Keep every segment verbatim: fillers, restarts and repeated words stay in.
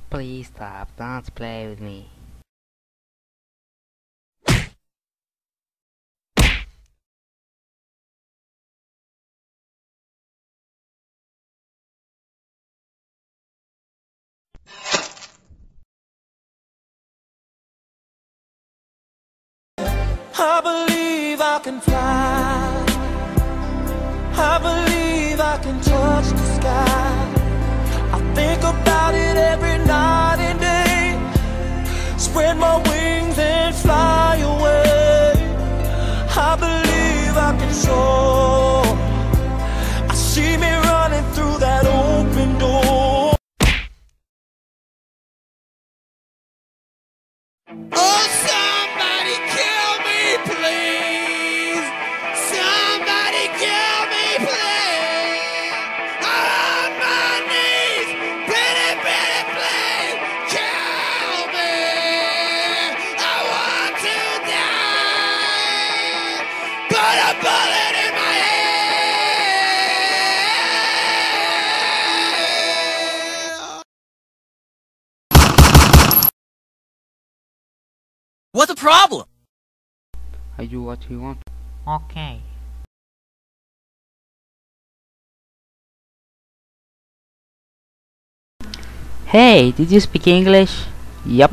Please stop, don't play with me. I believe I can fly. I believe I can touch the sky. I think about it every night and day. Spread my wings and fly away. I believe I can soar. I see me running through that open door. Oh, somebody kill me, please. Somebody kill me, please. On my knees, pretty, pretty, please. Kill me. I want to die. Put a bullet in my head. What's the problem? I do what you want. Okay. Hey, did you speak English? Yup.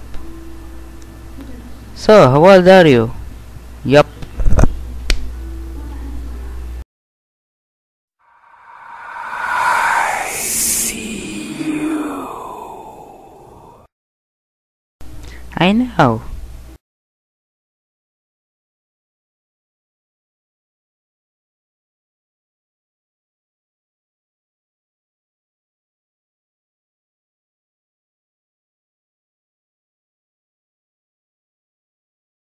So, how old are you? Yup. I know.